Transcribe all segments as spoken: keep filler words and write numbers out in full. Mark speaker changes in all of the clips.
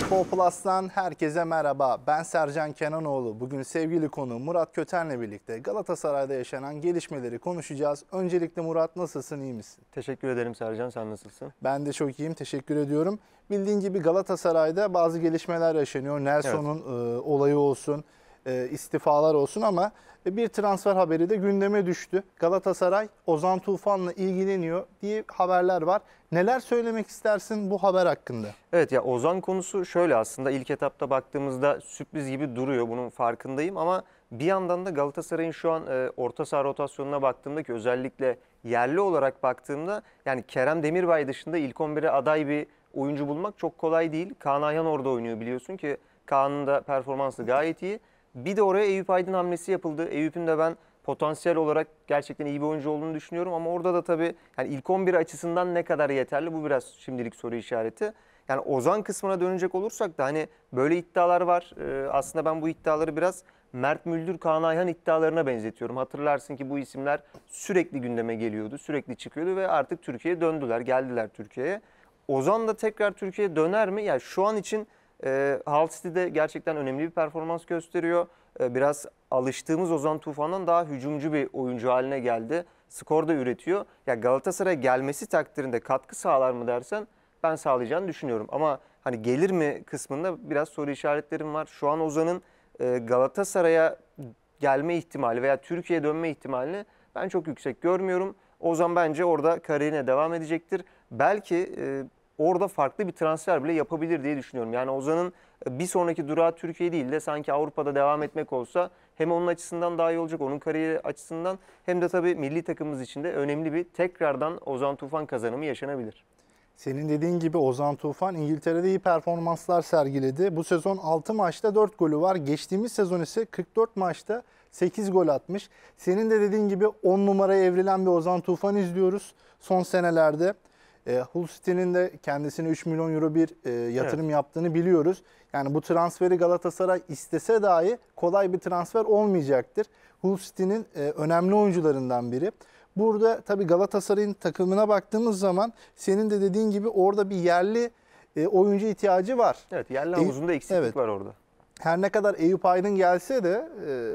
Speaker 1: Futbol Plus'tan herkese merhaba. Ben Sercan Kenanoğlu. Bugün sevgili konuğum Murat Köten'le birlikte Galatasaray'da yaşanan gelişmeleri konuşacağız. Öncelikle Murat, nasılsın, iyi misin?
Speaker 2: Teşekkür ederim Sercan, sen nasılsın?
Speaker 1: Ben de çok iyiyim, teşekkür ediyorum. Bildiğin gibi Galatasaray'da bazı gelişmeler yaşanıyor. Nelson'un evet. e, olayı olsun, e, istifalar olsun ama bir transfer haberi de gündeme düştü. Galatasaray Ozan Tufan'la ilgileniyor diye haberler var. Neler söylemek istersin bu haber hakkında?
Speaker 2: Evet, ya Ozan konusu şöyle, aslında ilk etapta baktığımızda sürpriz gibi duruyor, bunun farkındayım ama bir yandan da Galatasaray'ın şu an e, orta saha rotasyonuna baktığımda ki özellikle yerli olarak baktığımda yani Kerem Demirbay dışında ilk on bire aday bir oyuncu bulmak çok kolay değil. Kaan Ayhan orada oynuyor biliyorsun ki Kaan'ın da performansı gayet iyi. Bir de oraya Eyüp Aydın hamlesi yapıldı. Eyüp'ün de ben potansiyel olarak gerçekten iyi bir oyuncu olduğunu düşünüyorum ama orada da tabii yani ilk on bir açısından ne kadar yeterli, bu biraz şimdilik soru işareti. Yani Ozan kısmına dönecek olursak da hani böyle iddialar var. Ee, aslında ben bu iddiaları biraz Mert Müldür, Kaan Ayhan iddialarına benzetiyorum. Hatırlarsın ki bu isimler sürekli gündeme geliyordu, sürekli çıkıyordu ve artık Türkiye'ye döndüler, geldiler Türkiye'ye. Ozan da tekrar Türkiye'ye döner mi? Yani şu an için e, Hull City'de gerçekten önemli bir performans gösteriyor. E, biraz alıştığımız Ozan Tufan'dan daha hücumcu bir oyuncu haline geldi. Skor da üretiyor. Ya Galatasaray'a gelmesi takdirinde katkı sağlar mı dersen ben sağlayacağını düşünüyorum. Ama hani gelir mi kısmında biraz soru işaretlerim var. Şu an Ozan'ın e, Galatasaray'a gelme ihtimali veya Türkiye'ye dönme ihtimalini ben çok yüksek görmüyorum. Ozan bence orada kariyerine devam edecektir. Belki e, orada farklı bir transfer bile yapabilir diye düşünüyorum. Yani Ozan'ın bir sonraki durağı Türkiye değil de sanki Avrupa'da devam etmek olsa hem onun açısından daha iyi olacak, onun kariyeri açısından hem de tabii milli takımımız için de önemli bir tekrardan Ozan Tufan kazanımı yaşanabilir.
Speaker 1: Senin dediğin gibi Ozan Tufan İngiltere'de iyi performanslar sergiledi. Bu sezon altı maçta dört golü var. Geçtiğimiz sezon ise kırk dört maçta sekiz gol atmış. Senin de dediğin gibi on numaraya evrilen bir Ozan Tufan izliyoruz son senelerde. E, Hull City'nin de kendisine üç milyon euro bir e, yatırım evet. yaptığını biliyoruz. Yani bu transferi Galatasaray istese dahi kolay bir transfer olmayacaktır. Hull City'nin e, önemli oyuncularından biri. Burada tabii Galatasaray'ın takımına baktığımız zaman senin de dediğin gibi orada bir yerli e, oyuncu ihtiyacı var.
Speaker 2: Evet, yerli havuzunda eksiklik evet. var orada.
Speaker 1: Her ne kadar Eyüp Aydın gelse de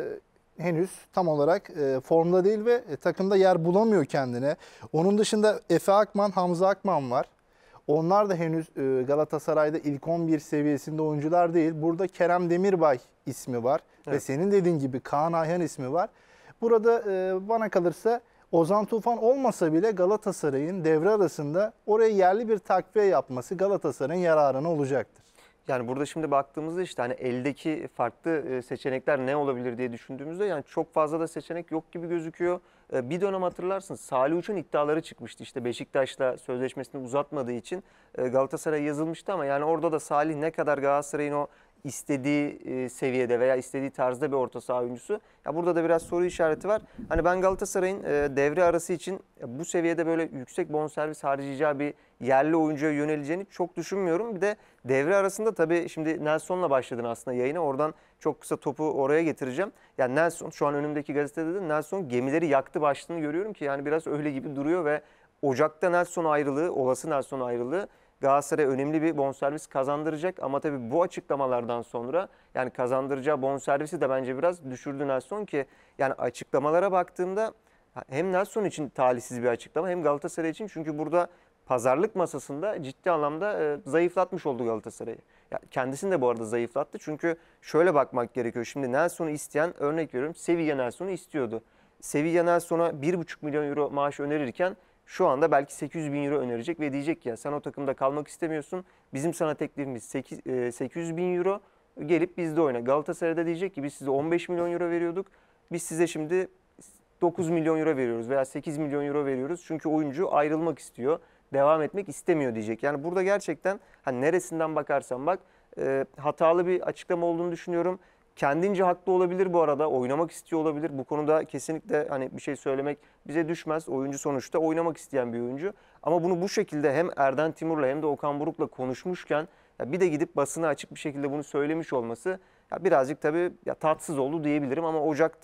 Speaker 1: e, henüz tam olarak e, formda değil ve e, takımda yer bulamıyor kendine. Onun dışında Efe Akman, Hamza Akman var. Onlar da henüz e, Galatasaray'da ilk on bir seviyesinde oyuncular değil. Burada Kerem Demirbay ismi var evet. ve senin dediğin gibi Kaan Ayhan ismi var. Burada e, bana kalırsa Ozan Tufan olmasa bile Galatasaray'ın devre arasında oraya yerli bir takviye yapması Galatasaray'ın yararına olacaktır.
Speaker 2: Yani burada şimdi baktığımızda işte hani eldeki farklı seçenekler ne olabilir diye düşündüğümüzde yani çok fazla da seçenek yok gibi gözüküyor. Bir dönem hatırlarsın Salih Uç'un iddiaları çıkmıştı. İşte Beşiktaş'la sözleşmesini uzatmadığı için Galatasaray'a yazılmıştı ama yani orada da Salih ne kadar Galatasaray'ın o istediği seviyede veya istediği tarzda bir orta saha oyuncusu. Ya burada da biraz soru işareti var. Hani ben Galatasaray'ın devre arası için bu seviyede böyle yüksek bonservis harcayacağı bir yerli oyuncuya yöneleceğini çok düşünmüyorum. Bir de devre arasında tabii şimdi Nelson'la başladın aslında yayına. Oradan çok kısa topu oraya getireceğim. Yani Nelson şu an önümdeki gazetede de Nelson gemileri yaktı başlığını görüyorum ki yani biraz öyle gibi duruyor ve Ocak'ta Nelson ayrılığı, olası Nelson ayrılığı Galatasaray'a önemli bir bonservis kazandıracak ama tabii bu açıklamalardan sonra yani kazandıracağı bonservisi de bence biraz düşürdü Nelson ki yani açıklamalara baktığımda hem Nelson için talihsiz bir açıklama hem Galatasaray için çünkü burada pazarlık masasında ciddi anlamda e, zayıflatmış oldu Galatasaray'ı. Ya kendisini de bu arada zayıflattı çünkü şöyle bakmak gerekiyor. Şimdi Nelson'u isteyen örnek veriyorum Sevilla Nelson'u istiyordu. Sevilla Nelson'a bir buçuk milyon euro maaş önerirken şu anda belki sekiz yüz bin euro önerecek ve diyecek ki ya sen o takımda kalmak istemiyorsun. Bizim sana teklifimiz sekiz yüz bin euro gelip bizde oyna. Galatasaray'da diyecek ki biz size on beş milyon euro veriyorduk. Biz size şimdi dokuz milyon euro veriyoruz veya sekiz milyon euro veriyoruz. Çünkü oyuncu ayrılmak istiyor. Devam etmek istemiyor diyecek. Yani burada gerçekten hani neresinden bakarsan bak e, hatalı bir açıklama olduğunu düşünüyorum. Kendince haklı olabilir bu arada. Oynamak istiyor olabilir. Bu konuda kesinlikle hani bir şey söylemek bize düşmez. Oyuncu sonuçta oynamak isteyen bir oyuncu. Ama bunu bu şekilde hem Erden Timur'la hem de Okan Buruk'la konuşmuşken ya bir de gidip basına açık bir şekilde bunu söylemiş olması ya birazcık tabii ya tatsız oldu diyebilirim. Ama Ocak'ta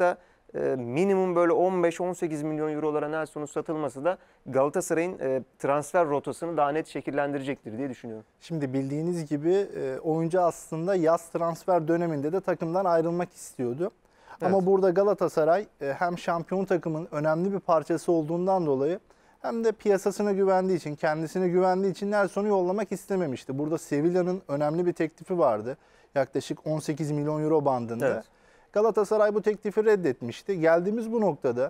Speaker 2: e, minimum böyle on beş on sekiz milyon eurolara Nelson'un satılması da Galatasaray'ın e, transfer rotasını daha net şekillendirecektir diye düşünüyorum.
Speaker 1: Şimdi bildiğiniz gibi e, oyuncu aslında yaz transfer döneminde de takımdan ayrılmak istiyordu. Ama
Speaker 2: Evet.
Speaker 1: burada Galatasaray e, hem şampiyon takımın önemli bir parçası olduğundan dolayı hem de piyasasına güvendiği için, kendisine güvendiği için Nelson'u yollamak istememişti. Burada Sevilla'nın önemli bir teklifi vardı. Yaklaşık on sekiz milyon euro bandında.
Speaker 2: Evet.
Speaker 1: Galatasaray bu teklifi reddetmişti. Geldiğimiz bu noktada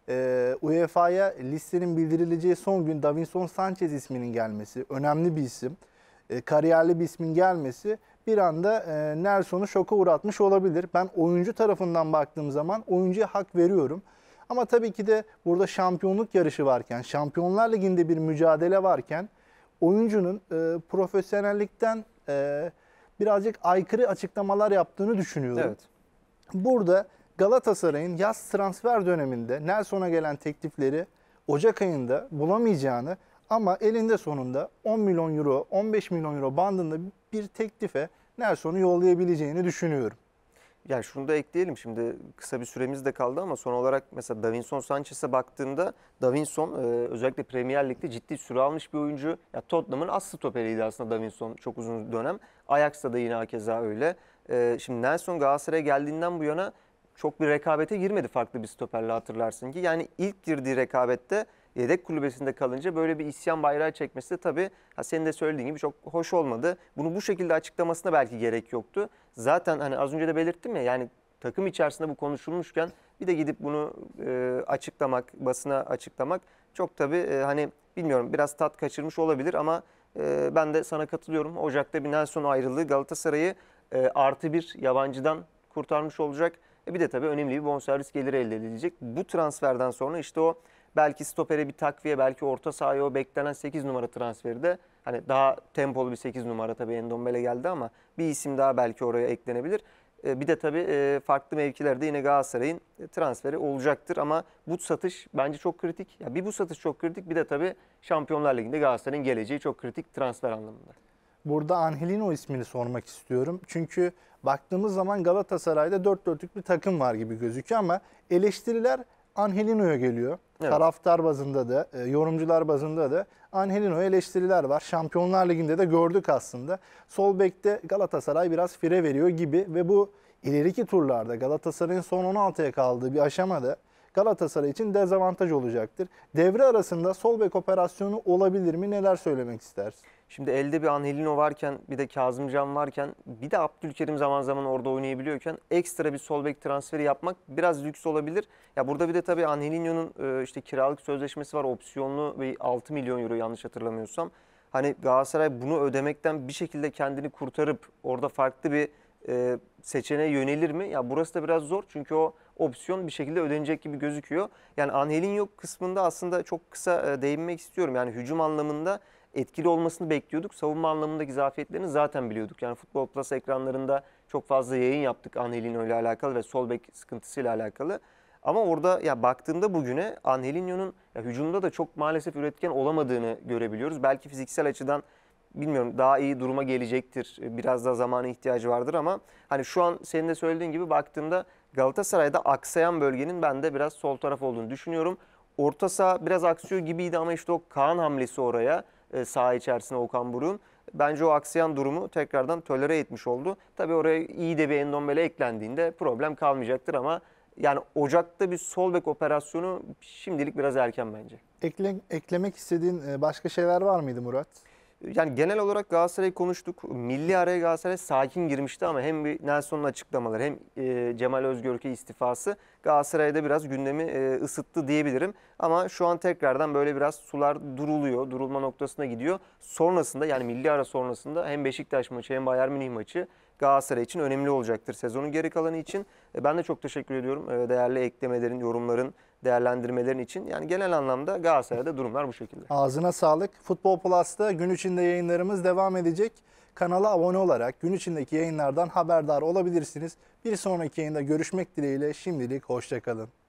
Speaker 1: e, U E F A'ya listenin bildirileceği son gün Davinson Sanchez isminin gelmesi, önemli bir isim, e, kariyerli bir ismin gelmesi bir anda e, Nelson'u şoka uğratmış olabilir. Ben oyuncu tarafından baktığım zaman oyuncuya hak veriyorum. Ama tabii ki de burada şampiyonluk yarışı varken, Şampiyonlar Ligi'nde bir mücadele varken oyuncunun e, profesyonellikten e, birazcık aykırı açıklamalar yaptığını düşünüyorum.
Speaker 2: Evet.
Speaker 1: Burada Galatasaray'ın yaz transfer döneminde Nelson'a gelen teklifleri Ocak ayında bulamayacağını ama elinde sonunda on milyon euro, on beş milyon euro bandında bir teklife Nelson'u yollayabileceğini düşünüyorum.
Speaker 2: Yani şunu da ekleyelim, şimdi kısa bir süremiz de kaldı ama son olarak mesela Davinson Sanchez'e baktığımda Davinson e, özellikle Premier Lig'de ciddi süre almış bir oyuncu. Ya Tottenham'ın as stoperiydi aslında Davinson çok uzun dönem. Ajax'ta da yine hakeza öyle. E, şimdi Nelson Galatasaray'a geldiğinden bu yana çok bir rekabete girmedi farklı bir stoperle, hatırlarsın ki. Yani ilk girdiği rekabette yedek kulübesinde kalınca böyle bir isyan bayrağı çekmesi de tabii ha senin de söylediğin gibi çok hoş olmadı. Bunu bu şekilde açıklamasına belki gerek yoktu. Zaten hani az önce de belirttim ya, yani takım içerisinde bu konuşulmuşken bir de gidip bunu e, açıklamak, basına açıklamak çok tabii e, hani bilmiyorum, biraz tat kaçırmış olabilir ama e, ben de sana katılıyorum. Ocak'ta bir Nelson ayrılığı Galatasaray'ı e, artı bir yabancıdan kurtarmış olacak. E bir de tabii önemli bir bonservis geliri elde edilecek. Bu transferden sonra işte o belki stopere bir takviye, belki orta sahaya o beklenen sekiz numara transferi de hani daha tempolu bir sekiz numara, tabii Endombele geldi ama bir isim daha belki oraya eklenebilir. E, bir de tabii e, farklı mevkilerde yine Galatasaray'ın transferi olacaktır ama bu satış bence çok kritik. Ya bir bu satış çok kritik, bir de tabii Şampiyonlar Ligi'nde Galatasaray'ın geleceği çok kritik transfer anlamında.
Speaker 1: Burada Angelino ismini sormak istiyorum. Çünkü baktığımız zaman Galatasaray'da dört dörtlük bir takım var gibi gözüküyor ama eleştiriler Angelino'ya geliyor.
Speaker 2: Evet.
Speaker 1: Taraftar bazında da, e, yorumcular bazında da Angelino'ya eleştiriler var. Şampiyonlar Ligi'nde de gördük aslında. Sol bekte Galatasaray biraz fire veriyor gibi ve bu ileriki turlarda Galatasaray'ın son on altıya kaldığı bir aşamada Galatasaray için dezavantaj olacaktır. Devre arasında sol bek operasyonu olabilir mi? Neler söylemek istersin?
Speaker 2: Şimdi elde bir Angelino varken, bir de Kazımcan varken, bir de Abdülkerim zaman zaman orada oynayabiliyorken ekstra bir sol bek transferi yapmak biraz lüks olabilir. Ya burada bir de tabii Angelino'nun e, işte kiralık sözleşmesi var, opsiyonlu ve altı milyon euro yanlış hatırlamıyorsam. Hani Galatasaray bunu ödemekten bir şekilde kendini kurtarıp orada farklı bir e, seçeneğe yönelir mi? Ya burası da biraz zor çünkü o opsiyon bir şekilde ödenecek gibi gözüküyor. Yani Angelino kısmında aslında çok kısa e, değinmek istiyorum. Yani hücum anlamında etkili olmasını bekliyorduk. Savunma anlamındaki zafiyetlerini zaten biliyorduk. Yani Futbol Plus ekranlarında çok fazla yayın yaptık Angelino ile alakalı ve sol bek sıkıntısıyla alakalı. Ama orada ya baktığında bugüne Angelino'nun ya hücumda da çok maalesef üretken olamadığını görebiliyoruz. Belki fiziksel açıdan bilmiyorum daha iyi duruma gelecektir. Biraz daha zamana ihtiyacı vardır ama hani şu an senin de söylediğin gibi baktığımda Galatasaray'da aksayan bölgenin ben de biraz sol taraf olduğunu düşünüyorum. Orta saha biraz aksıyor gibiydi ama işte o Kaan hamlesi oraya e, saha içerisine Okan Buruk'un. Bence o aksayan durumu tekrardan tolere etmiş oldu. Tabii oraya iyi de bir Endombele eklendiğinde problem kalmayacaktır ama yani Ocak'ta bir sol bek operasyonu şimdilik biraz erken bence.
Speaker 1: Ekle, eklemek istediğin e, başka şeyler var mıydı Murat?
Speaker 2: Yani genel olarak Galatasaray'ı konuştuk. Milli araya Galatasaray sakin girmişti ama hem bir Nelson'un açıklamaları hem e, Cemal Özgörk'e istifası Galatasaray'da biraz gündemi e, ısıttı diyebilirim. Ama şu an tekrardan böyle biraz sular duruluyor, durulma noktasına gidiyor. Sonrasında yani milli ara sonrasında hem Beşiktaş maçı hem Bayern Münih maçı Galatasaray için önemli olacaktır sezonun geri kalanı için. E, ben de çok teşekkür ediyorum e, değerli eklemelerin, yorumların, değerlendirmelerin için. Yani genel anlamda Galatasaray'da durumlar bu şekilde.
Speaker 1: Ağzına sağlık. Futbol Plus'ta gün içinde yayınlarımız devam edecek. Kanala abone olarak gün içindeki yayınlardan haberdar olabilirsiniz. Bir sonraki yayında görüşmek dileğiyle şimdilik hoşça kalın.